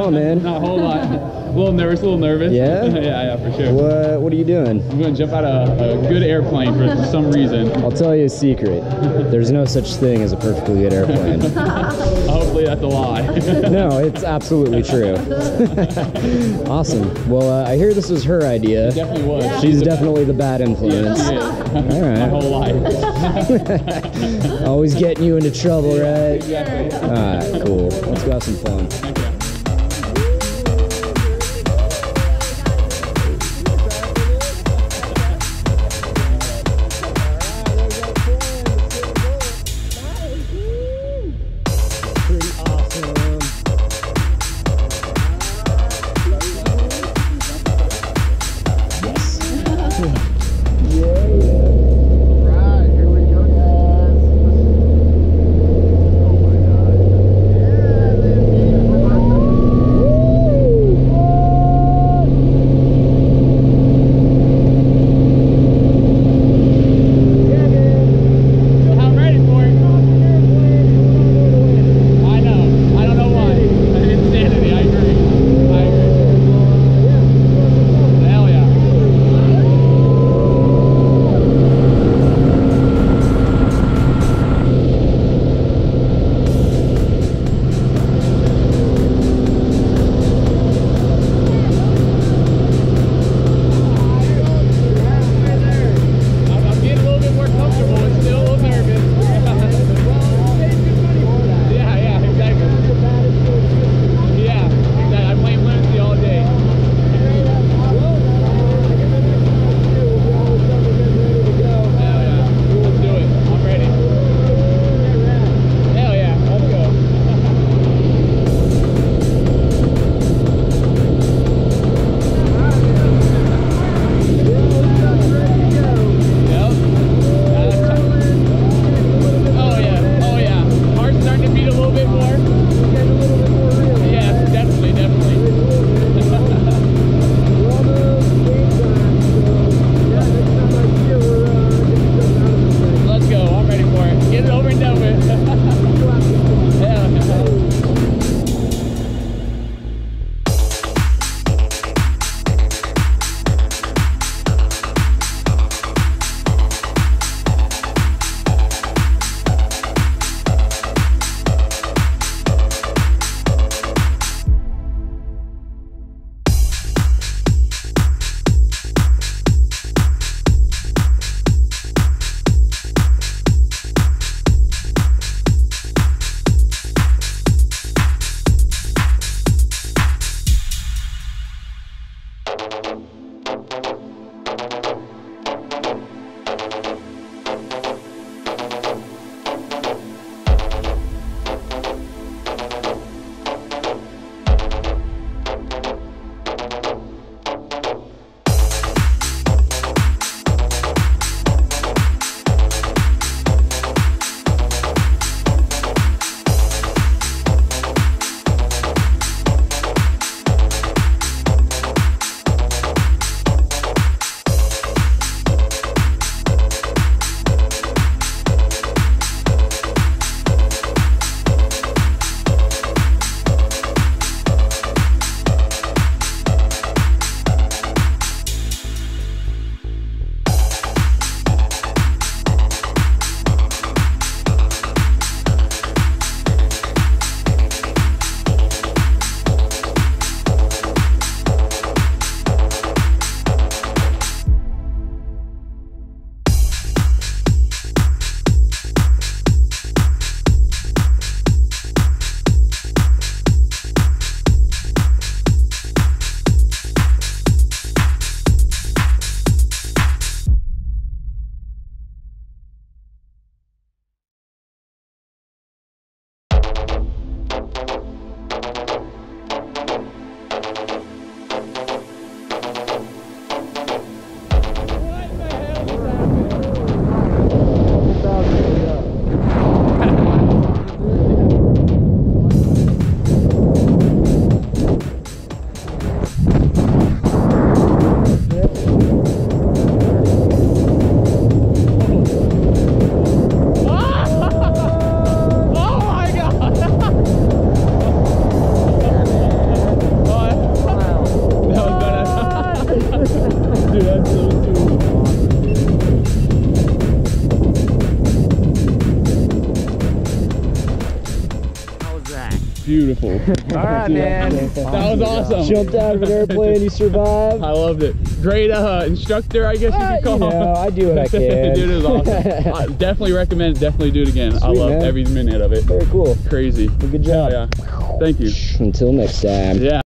on, man? Not a whole lot. A little nervous. Yeah? yeah, for sure. What are you doing? I'm going to jump out of a good airplane for some reason. I'll tell you a secret. There's no such thing as a perfectly good airplane. Hopefully that's a lie. No, it's absolutely true. Awesome. Well, I hear this was her idea. It definitely was. Yeah. She's definitely the bad influence. Yeah, she is. All right. My whole life. Always getting you into trouble, right? Exactly. All right, cool. Let's go have some fun. Okay. beautiful. All right, man. That was awesome. Jumped out of an airplane, you survived. I loved it. Great instructor, I guess you could call. You know, I do what I can. Dude, it was awesome. I definitely recommend it. Definitely do it again. I Sweet, loved man. every minute of it. Very cool. Crazy. Well, good job. Yeah. Thank you. Until next time. Yeah.